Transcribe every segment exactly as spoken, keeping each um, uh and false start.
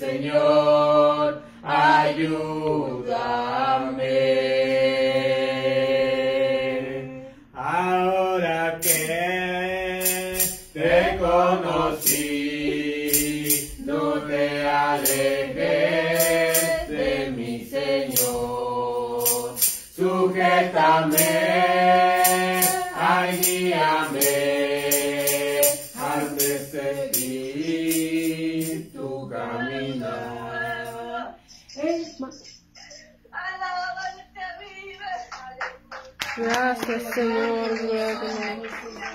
Señor, ayúdame. Ahora que te conocí, no te alejes de mi Señor. Sujétame, ay, guíame, hazme seguir tu caminar. Gracias, Señor, gloria a tu nombre.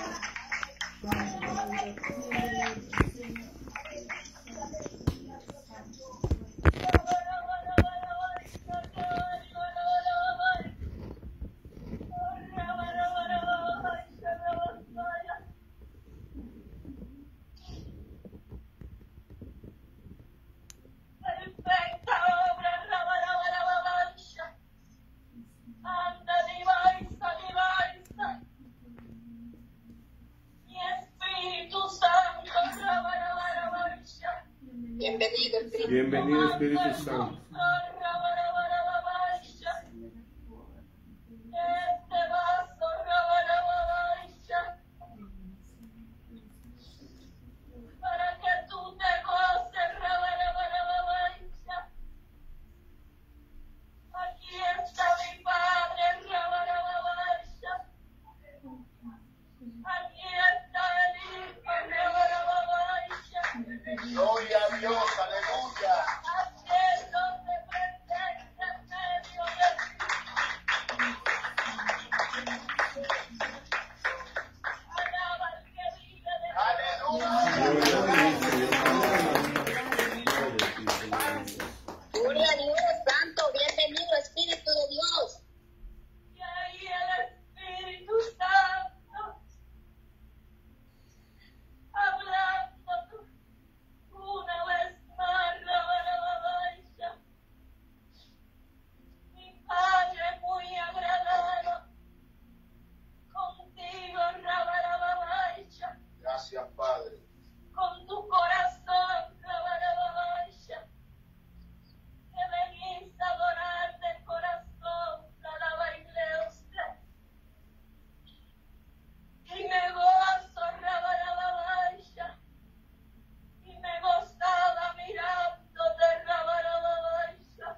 Bienvenido, Espíritu. Bienvenido, Espíritu Santo. Gloria a Dios, aleluya. Gloria a Dios, Santo, bienvenido, Espíritu de Dios. Y ahí el Espíritu Santo, hablando una vez más, Rabarabaya. Mi Padre muy agradado contigo, Rabarabaya. Gracias, Padre. Con tu corazón, Rabarabaya. Que venís a adorar de corazón, alabarle a usted. Y me gozo, Rabarabaya. Y me gozaba mirándote, Rabarabaya.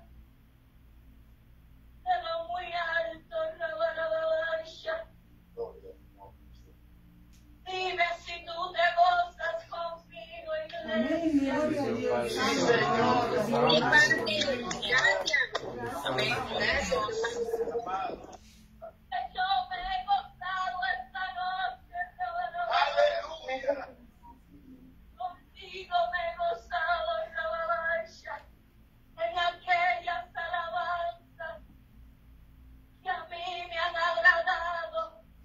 De lo muy alto, Rabarabaya. Gloria a Dios. Dime si tú te gozas conmigo, iglesia. Sí, Señor. Mi Padre, Gracias. Amén. Gracias. que yo me he gozado esta noche, Rabarabaya. Aleluya. Contigo me he gozado, Rabarabaya, en aquellas alabanzas que a mí me han agradado.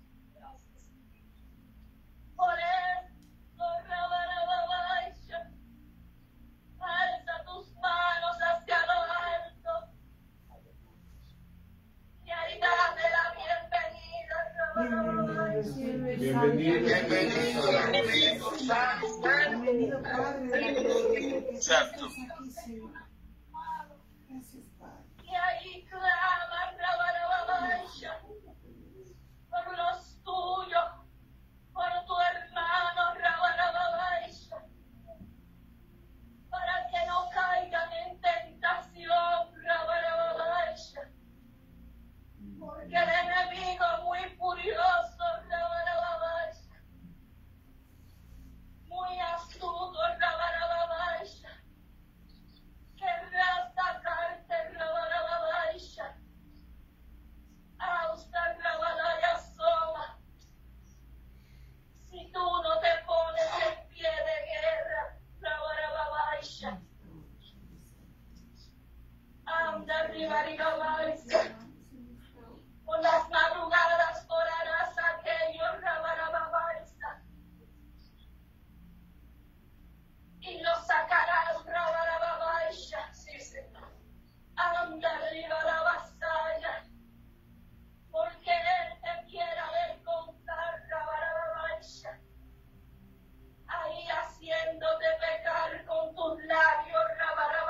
Por eso, Rabarabaya, alza tus manos hacia lo alto y ahí dame la bienvenida, Rabarabaya. Bienvenido, Bienvenido, Espíritu Santo. Bienvenido, Padre. Santo. Y ahí clama, Rabarabaya, por los tuyos, por tu hermano, Rabarabaya, para que no caigan en tentación, Rabarabaya, porque el enemigo muy furioso, Rabarabaya, muy astuto, Rabarabaya, querrá sacarte, Rabarabaya, hasta Rabarabaya sola. Si tú no te pones en pie de guerra, Rabarabaya, anda, Ribarigabaya, por las madrugadas orarás aquello, Rabarabaya, y lo sacarás, Rabarabaya, sí, Señor. Anda, Ribarabaya, porque Él te quiere avergonzar, Rabarabaya, ahí haciéndote pecar con tus labios, Rabarabaya.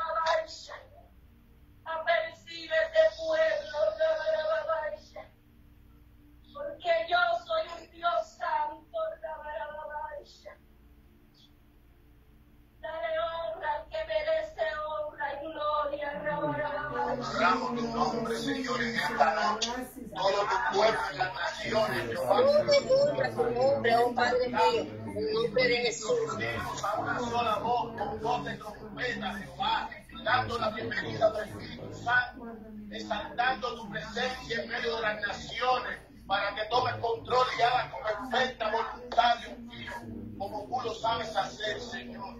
honramos tu nombre, Señor, en esta noche. Todo tu pueblo en las naciones, Jehová. Honra tu nombre, oh Padre mío, en el nombre de Jesús. Unimos a una sola voz, con voz de trompeta, Jehová, dando la bienvenida al Espíritu Santo, exaltando tu presencia en medio de las naciones, para que tomes control y hagas con perfecta voluntad, Dios mío, como tú lo sabes hacer, Señor.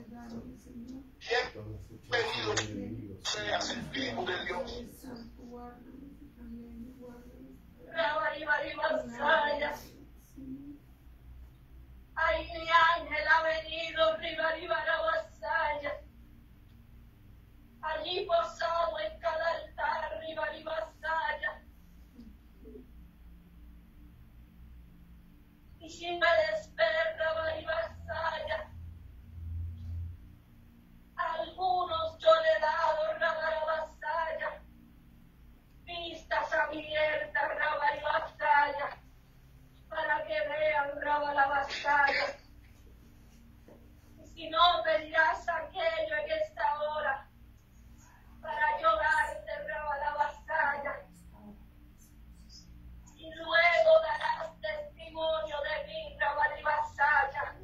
Bienvenido seas, Espíritu de Dios. Ay, mi ángel ha venido, Ribaribaraguasaya. Allí posado en cada altar, Ribaribasaya. Y si me desperta, Ribaribasaya. Algunos yo le he dado, Ribaribasaya. Vistas abiertas, Ribaribasaya. Para que vean, Ribaribasaya. Y si no, pedirás aquello en esta hora. Para yo darte, Ribaribasaya. Y luego darás testimonio de mí, Ribaribasaya.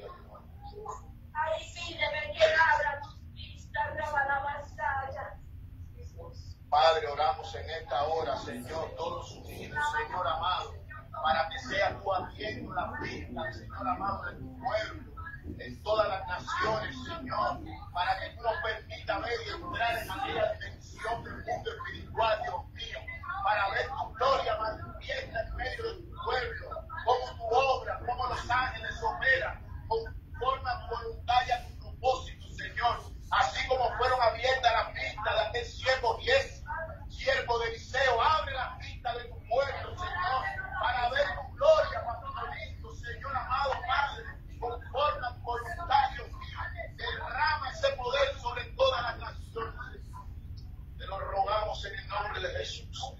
Ahí pídeme que abra tus vistas, Ribaribasaya. Padre, oramos en esta hora, Señor, todos unidos, Señor amado, para que sea tú abriendo la vista, Señor amado, de tu pueblo, en todas las naciones, Señor, para que tú nos permitas ver y entrar en aquella dimensión del mundo espiritual, Dios mío, para ver tu gloria manifiesta en medio de tu pueblo, como tu obra, como los ángeles operan, conforme a tu voluntad y a tu propósito, Señor, así como fueron abiertas las vistas de aquel siervo Giesi, siervo de Eliseo, abre las vistas de tu pueblo, Señor, para ver tu gloria, pastorito, Señor amado Padre, conforme a tu voluntad, Dios mío, derrama ese poder sobre todas las naciones. Te lo rogamos en el nombre de Jesús.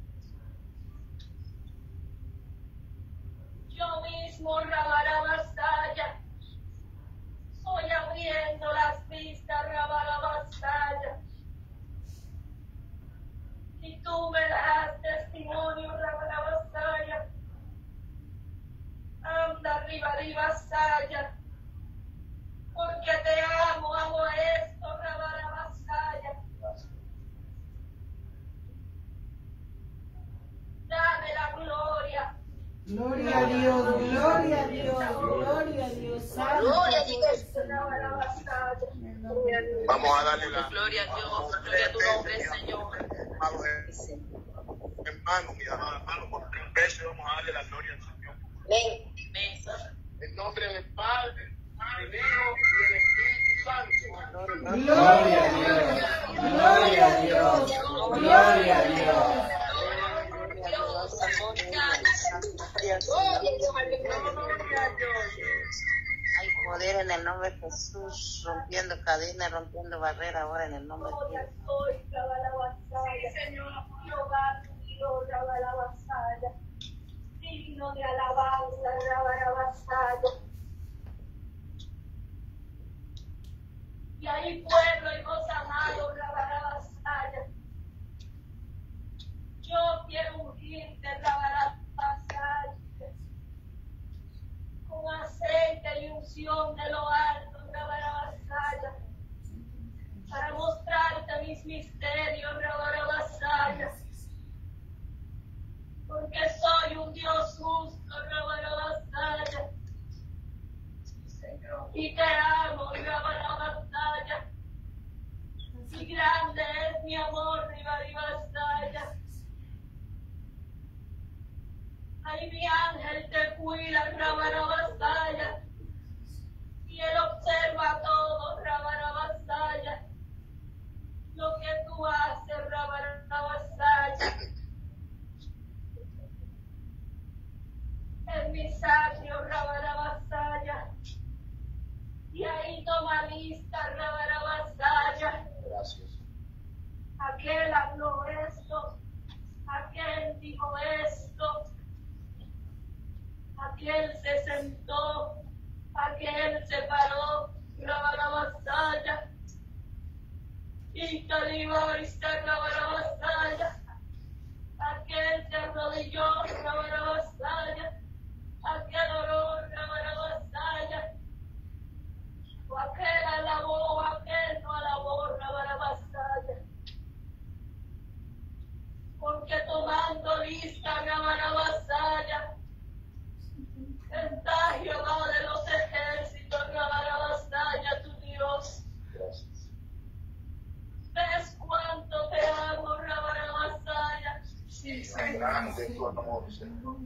Yo mismo, Ribaribasaya, estoy abriendo las vistas, Ribaribasaya. Y tú me das testimonio, Ribaribasaya. Anda, Ribaribasaya, porque te amo, amo esto, Ribaribasaya. Dame la gloria. Gloria a Dios, gloria a Dios, gloria a Dios. Santo. Gloria a Dios. Vamos a darle la Gloria a Dios, gloria a tu nombre, Señor. hermano, mi amado hermano, por tres veces vamos a darle la gloria al Señor. Amén. En nombre del Padre, del Hijo y del Espíritu Santo. Gloria a Dios, gloria a Dios, gloria a Dios. Hay poder en el nombre de Jesús, rompiendo cadenas, rompiendo barreras ahora en el nombre de Jesús. Señor, Jehová, tu Dios, Ribaribasaya. Digno de alabanza, Ribaribasaya. Y ahí pueblo y vos amado, Ribaribasaya. Yo quiero ungirte, Ribaribasaya, con aceite y unción de lo alto, Ribaribasaya, para mostrarte mis misterios, Ribaribasaya, porque soy un Dios justo, Ribaribasaya, y te amo, Ribaribasaya, y grande es mi amor, Ribaribasaya. Ay, mi ángel te cuida, Ribaribasaya, y él observa todo, Ribaribasaya, lo que tú haces, Ribaribasaya. En mi sacro, Ribaribasaya, y ahí toma lista, Ribaribasaya. Gracias. Aquel habló esto, aquel dijo esto, aquel se sentó, aquel se paró, Ribaribasaya, y Calibá y Sacabarabasaya. Aquel se arrodilló, Rabarabasaya. Aquel oró, Rabarabasaya. O aquel alabó, aquel no alabó, Rabarabasaya. Porque tomando lista, Rabarabasaya, está Jehová de los ejércitos, Rabarabasaya, tu Dios. Gracias. ¿Ves cuánto te amo, Rabarabasaya? Sí, grande es tu amor, Señor.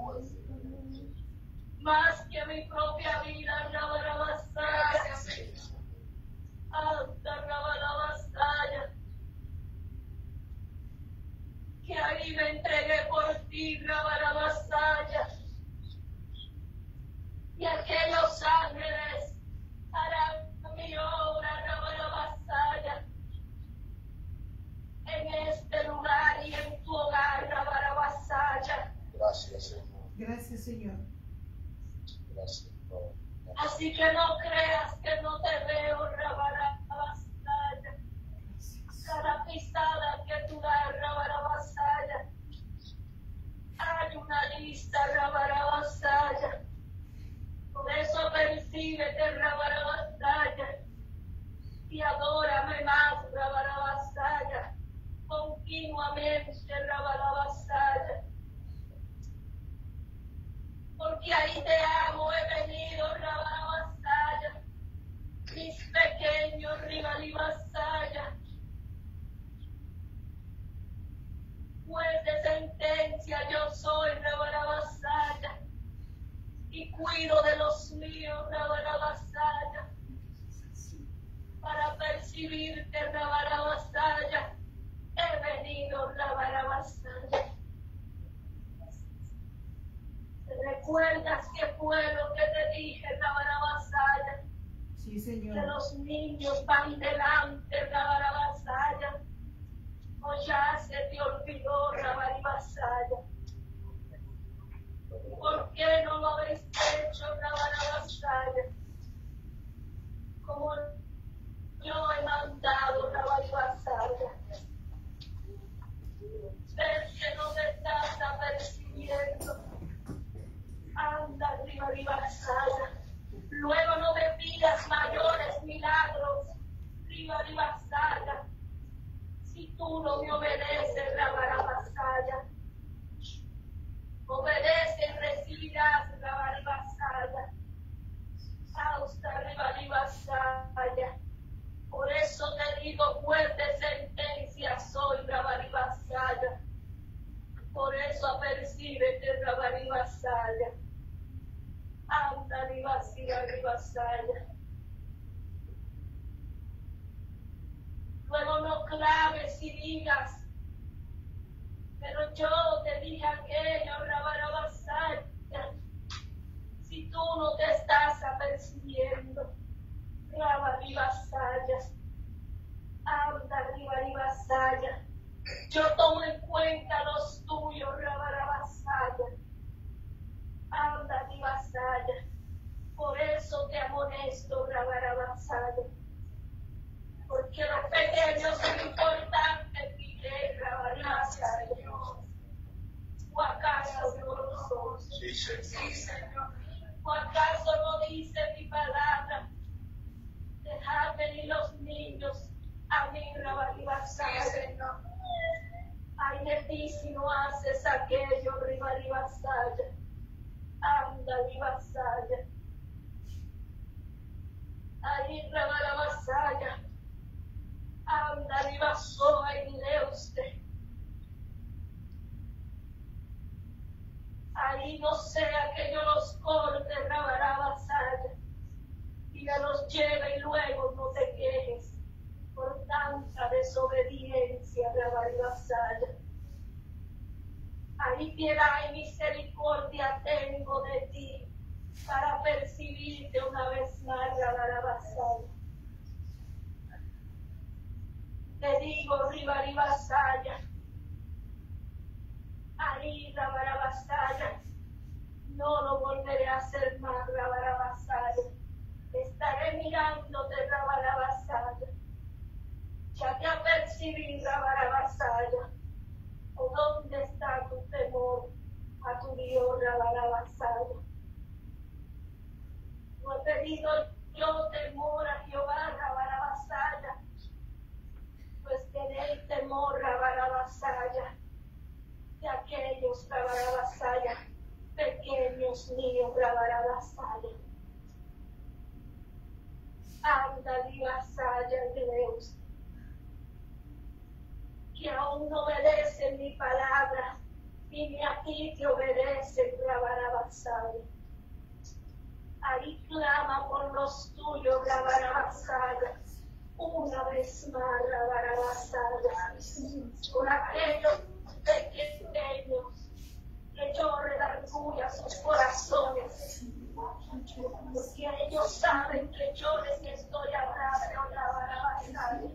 Más que mi propia vida, Rabarabasaya. Alta Rabarabasaya. Que ahí me entregué por ti, Rabarabasaya. Y aquellos ángeles harán mi obra, Rabarabasaya. En este lugar y en tu hogar, Rabarabasaya. Gracias, Señor. Gracias, Señor. Gracias, Lord. Así que no creas que no te veo, Rabarabasaya. Cada pisada que tú das, Rabarabasaya, hay una lista, Rabarabasaya. Por eso percíbete, Rabarabasaya, y adórame más, Rabarabasaya, continuamente, Rabarabasaya. Porque ahí te amo, he venido, Rabarabasaya, mis pequeños, Ribalibasaya. Juez de sentencia yo soy, Rabarabasaya, y cuido de los míos, Rabarabasaya, para percibirte, Rabarabasaya, he venido, Rabarabasaya. ¿Recuerdas qué fue lo que te dije, Rabarabasaya? Sí, Que Señor. los niños van delante, Rabarabasaya. O ya se te olvidó, Rabarabasaya. ¿Por qué no lo habéis hecho, Rabarabasaya? Como yo he mandado, Rabarabasaya. Ves que no me estás apercibiendo. Anda, Rabarabasaya. Luego no me pidas mayores milagros, Rabarabasaya. Si tú no me obedeces, Rabarabasaya. Obedece y recibirás, Rabarabasaya. Hasta Rabarabasaya. Por eso te digo, fuerte sentencia soy, Rabarabasaya. Por eso apercíbete, Rabarabasaya. Anda, Rabarabasaya. Luego no clames y digas, pero yo te dije aquello, Rabarabasaya. Si tú no te estás apercibiendo, Rabarabasaya, anda, Rabarabasaya. Yo tomo en cuenta los tuyos, Rabarabasaya. Anda, Rabarabasaya. Por eso te amonesto, Rabarabasaya. Porque los pequeños son importantes, dile, Rabarabasaya. ¿O acaso no lo son? Sí, Señor. ¿O acaso no dice mi palabra? Dejad venir los niños a mí, Rabarabasaya. Ay de ti si no haces aquello, Rabarabasaya. Anda, Rabarabasaya. Ay, Rabarabasaya. Anda, Rabarabasaya, y lee usted. Ahí no sea que yo los corte, Rabarabasaya, y me los lleve y luego no te quejes por tanta desobediencia, Rabarabasaya. Ahí piedad y misericordia tengo de ti para percibirte una vez más, Rabarabasaya. Te digo, Rabarabasaya, ahí, Rabarabasaya, no lo volveré a hacer más, Rabarabasaya. Estaré mirándote, Rabarabasaya. Ya te apercibí, Rabarabasaya. ¿O dónde está tu temor a tu Dios, Rabarabasaya? No he pedido yo temor a Jehová, Rabarabasaya. Pues tenéis temor, Rabarabasaya, de aquellos, Rabarabasaya, pequeños míos, Rabarabasaya. Anda, Divasaya, Dios, que aún no obedecen mi palabra, y ni a ti te obedecen, Rabarabasaya. Ahí clama por los tuyos, Rabarabasaya. Una vez más, Rabarabasaya, por aquellos pequeños que yo redarguya sus corazones, porque ellos saben que yo les estoy hablando, Rabarabasaya.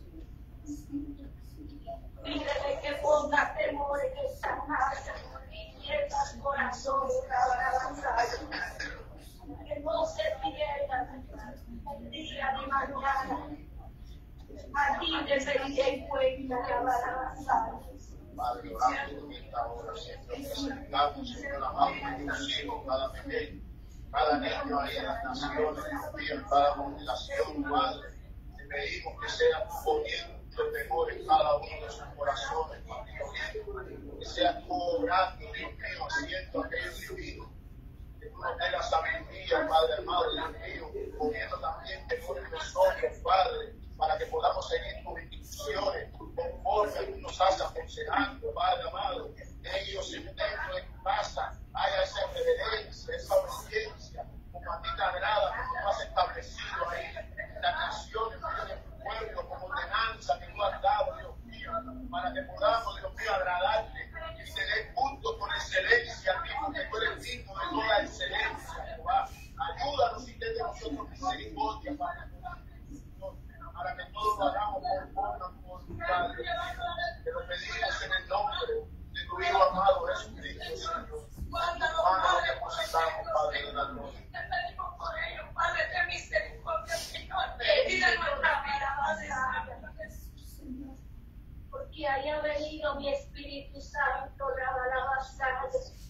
Pídele que ponga temor en esta casa y en los corazones, Rabarabasaya, que no se pierdan el día de mañana. Aquí te pediré cuenta, Rabarabasaya. Padre, oramos en esta hora, Señor, presentamos, Señor amado, nuestros hijos, cada pequeño, cada niño ahí en las naciones, Dios mío, en cada congregación, Padre. Te pedimos que seas poniendo temor en cada uno de sus corazones, Padre, que seas tú orando, Dios mío, haciendo aquello divino. Que tú nos des la sabiduría, Padre amado, Dios mío, poniendo también temor en nosotros, Padre, para que podamos seguir tus instrucciones conforme tú nos has aconsejado, Padre amado. Ellos dentro de tu casa haya esa reverencia, esa obediencia, como a ti te agrada, como tú has establecido ahí las naciones de tu pueblo, como ordenanza que tú has dado, Dios mío, para que podamos, Dios mío, agradarte y tener puntos con excelencia, mismo que tú eres digno de toda excelencia, Jehová. Ayúdanos y ten de nosotros misericordia, Padre, para que todos lo hagamos por forma, por tu Padre. Te lo pedimos en el nombre de tu Hijo amado Jesucristo, Señor. Manda lo que depositamos, Padre de la gloria. Te pedimos por ellos, Padre de misericordia, Señor. Pide nuestra vida, Padre. Porque haya venido mi Espíritu Santo, Rabarabasaya.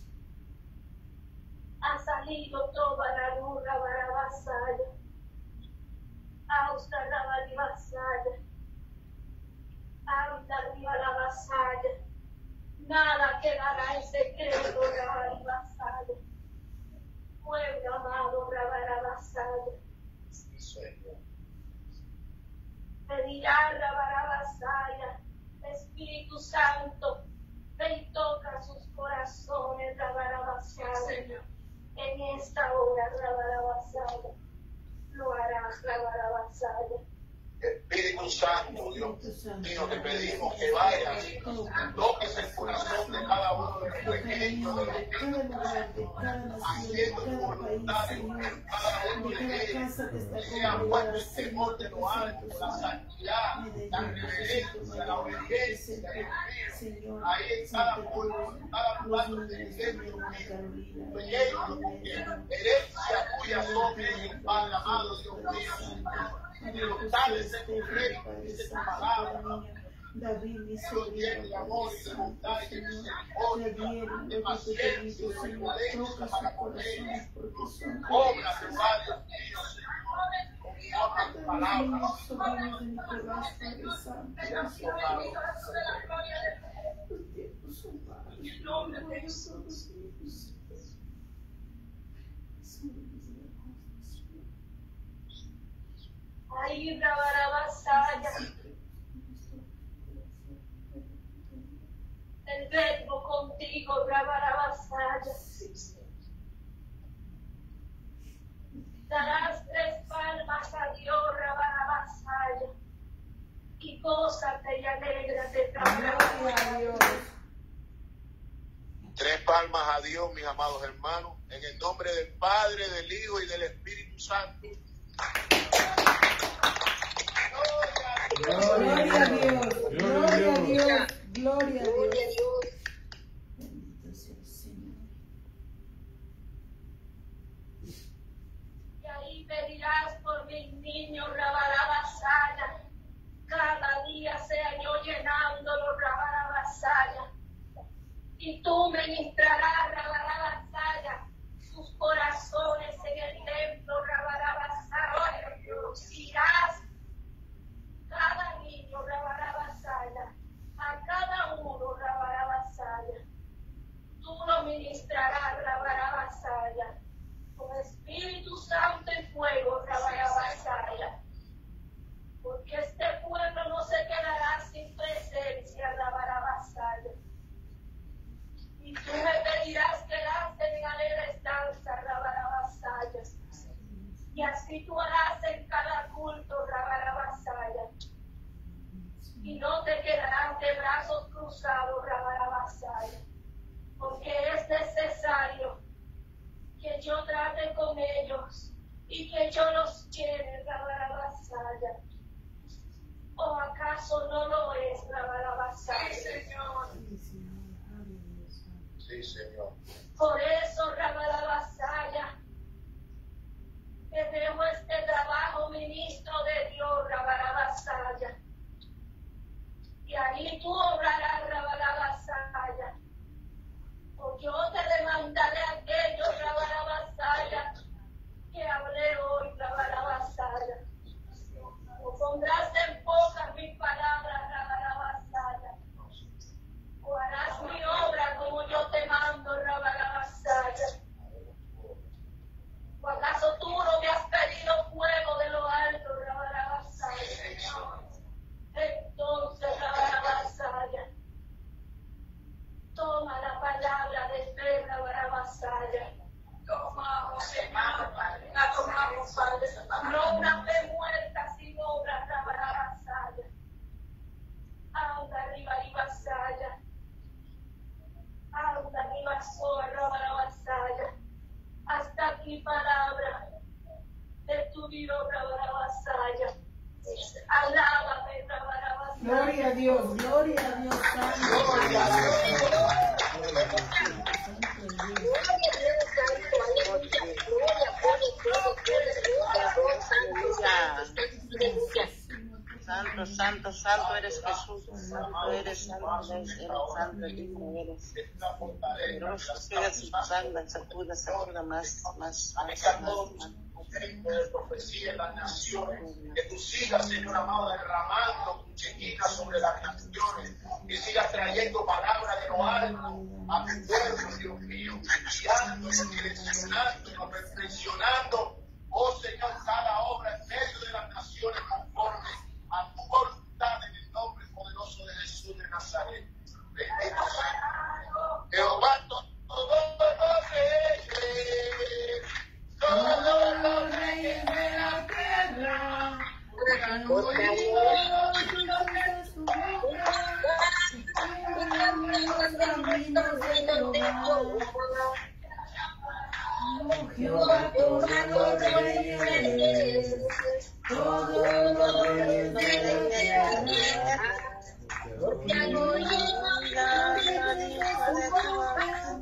Ha salido toda la luz, Rabarabasaya. Austa Rabarabasaya. Anda Rabarabasaya. Nada quedará en secreto, Rabarabasaya. Pueblo amado, Rabarabasaya. Pedirá, Rabarabasaya, Espíritu Santo, ve y toca sus corazones, Rabarabasaya. En esta hora, Rabarabasaya, lo harás, Rabarabasaya. Espíritu Santo, Dios mío, te pedimos que vayas y toques el corazón de cada uno de los pequeños, de los niños, haciendo tu voluntad en cada uno de ellos, que sea puesto el temor de lo alto, la santidad, la reverencia, la obediencia, Dios mío, ahí en cada pueblo, en cada plato del templo, Dios mío, herencia tuya son ellos, Padre amado, Dios mío, Señor. Y los tales de tu reino, dice tu palabra, David, mi Dios lleno de amor y de bondad y de misericordia, de paciencia y de benevolencia para con ellos. Obra tu Padre mío, Señor, conforme a tu palabra. En nombre de Jesús. Ahí, Rabarabasaya. El verbo contigo, Rabarabasaya. Darás tres palmas a Dios, Rabarabasaya. Y gózate y alégrate, Rabarabasaya. Tres palmas a Dios, mis amados hermanos, en el nombre del Padre, del Hijo y del Espíritu Santo. Gloria a Dios, gloria a Dios, gloria a Dios. Bendito sea el Señor. Y ahí pedirás por mis niños, Rabarabasaya, cada y tú ministrarás, Rabarabasaya, sus corazones en el templo, Rabarabasaya. Irás cada niño, Rabarabasaya, a cada uno, Rabarabasaya. Tú lo ministrarás, Rabarabasaya, con Espíritu Santo y fuego, Rabarabasaya. Porque este pueblo no se quedará sin presencia, Rabarabasaya. Y tú me pedirás que lancen en alegres danzas, Rabarabasaya. Y así tú harás en cada culto, Rabarabasaya. Y no te quedarán de brazos cruzados, Rabarabasaya. Porque es necesario que yo trate con ellos y que yo los llene, Rabarabasaya. ¿O acaso no lo es, Rabarabasaya? Sí, Señor. Sí, Señor. Por eso, Rabarabasaya, te dejo este trabajo, ministro de Dios, Rabarabasaya. Y ahí tú obrarás, Rabarabasaya. O yo te demandaré a aquellos, Rabarabasaya, que hablé hoy, Rabarabasaya. O pondrás en boca mis palabras, Rabarabasaya. O harás mi obra como yo te mando, Rabarabasaya. ¿O acaso tú no me has pedido fuego de lo alto, Rabarabasaya? Entonces, Rabarabasaya, toma la palabra de fe, Rabarabasaya. Tomamos, Señor, la tomamos, Padre. No una fe muerta sin obra, Rabarabasaya. Anda, Ribaribasaya. Anda, Ribasoa, Rabarabasaya. Hasta aquí palabra de tu Dios, Rabarabasaya. Alábame, Rabarabasaya. Gloria a Dios, gloria a Dios, Santo. Gloria a Dios. Santo, santo, santo eres Jesús, santo eres, santo eres, eres santo, digno eres. Poderoso seas tu sangre, sacuda, sacuda más, más, más, más, más. De profecía en las naciones, que tú sigas, Señor amado, derramando tu chequina sobre las naciones, que sigas trayendo palabras de lo alto a tu pueblo, Dios mío, guiándonos, direccionándonos, reflexionando, oh Señor, cada obra en medio de las naciones conforme a tu voluntad en el nombre poderoso de Jesús de Nazaret. Bendito sea Jehová Todopoderoso. Todos los reyes de la tierra, han oído su boca, y los caminos de Jehová. Oh, Jehová, todos los reyes, todos los reyes de la tierra, han oído su boca.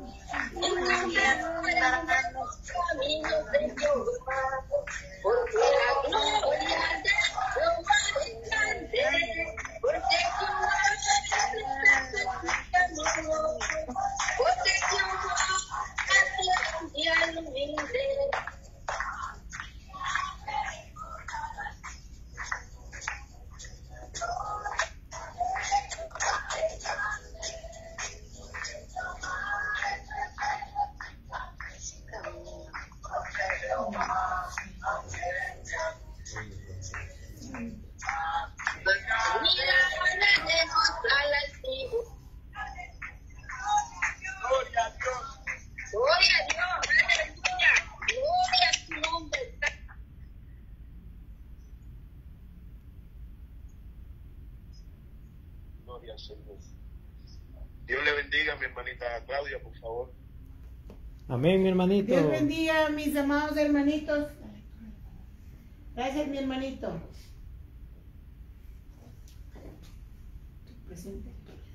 Caminos de Jehová, porque la gloria de Jehová desciende, porque Jehová desciende, porque Jehová atiende al humilde. Dios le bendiga a mi hermanita Claudia, por favor. Amén, mi hermanito. Dios bendiga a mis amados hermanitos. Gracias, mi hermanito. Presente.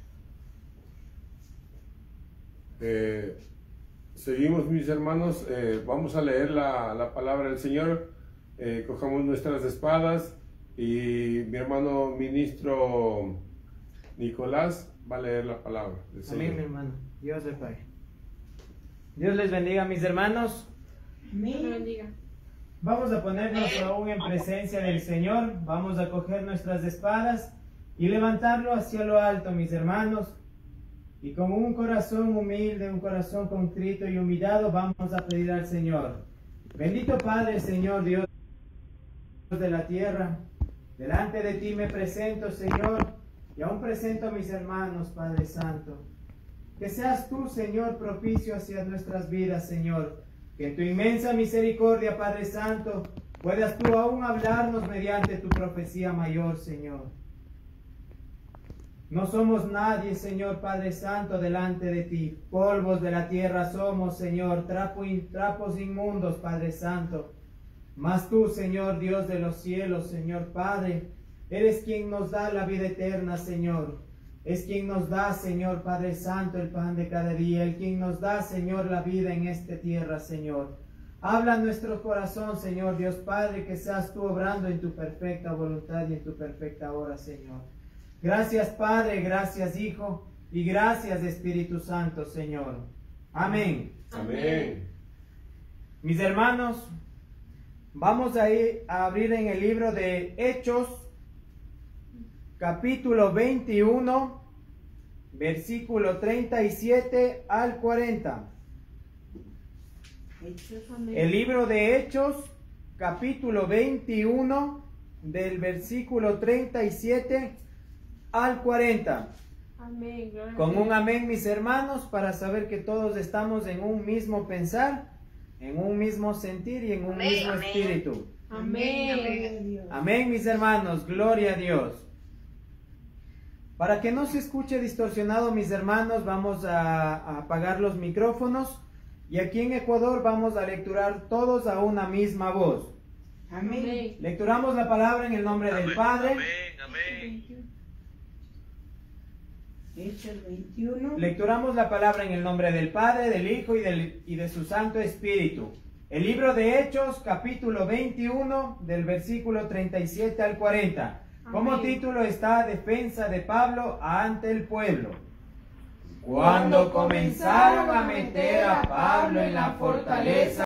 Eh, seguimos, mis hermanos. Eh, vamos a leer la, la palabra del Señor. Eh, cojamos nuestras espadas y mi hermano ministro Nicolás va a leer la palabra del Señor. Amén, mi hermano. Dios les pague. Dios les bendiga, mis hermanos. Dios le bendiga. Vamos a ponernos aún en presencia del Señor. Vamos a coger nuestras espadas y levantarlo hacia lo alto, mis hermanos. Y con un corazón humilde, un corazón contrito y humillado, vamos a pedir al Señor. Bendito Padre, Señor Dios de la tierra, delante de ti me presento, Señor, y aún presento a mis hermanos, Padre Santo. Que seas tú, Señor, propicio hacia nuestras vidas, Señor. Que en tu inmensa misericordia, Padre Santo, puedas tú aún hablarnos mediante tu profecía mayor, Señor. No somos nadie, Señor Padre Santo, delante de ti. Polvos de la tierra somos, Señor, trapo in, trapos inmundos, Padre Santo. Mas tú, Señor Dios de los cielos, Señor Padre, eres quien nos da la vida eterna, Señor. Es quien nos da, Señor Padre Santo, el pan de cada día. El quien nos da, Señor, la vida en esta tierra, Señor. Habla en nuestro corazón, Señor Dios Padre, que seas tú obrando en tu perfecta voluntad y en tu perfecta hora, Señor. Gracias, Padre, gracias, Hijo, y gracias, Espíritu Santo, Señor. Amén. Amén. Mis hermanos, vamos a ir a abrir en el libro de Hechos, capítulo veintiuno, versículo treinta y siete al cuarenta. El libro de Hechos, capítulo veintiuno, del versículo treinta y siete al cuarenta. Amén. Gloria Con a Dios. un amén, mis hermanos, para saber que todos estamos en un mismo pensar, en un mismo sentir y en un Amén, mismo amén. espíritu. Amén. Amén, mis hermanos, gloria a Dios. Para que no se escuche distorsionado, mis hermanos, vamos a, a apagar los micrófonos y aquí en Ecuador vamos a lecturar todos a una misma voz. Amén. Lecturamos la palabra en el nombre del Padre. Amén, amén. Hechos veintiuno. Lecturamos la palabra en el nombre del Padre, del Hijo y, del, y de su Santo Espíritu. El libro de Hechos, capítulo veintiuno, del versículo treinta y siete al cuarenta. Como Amén. título está Defensa de Pablo ante el pueblo. Cuando comenzaron a meter a Pablo en la fortaleza,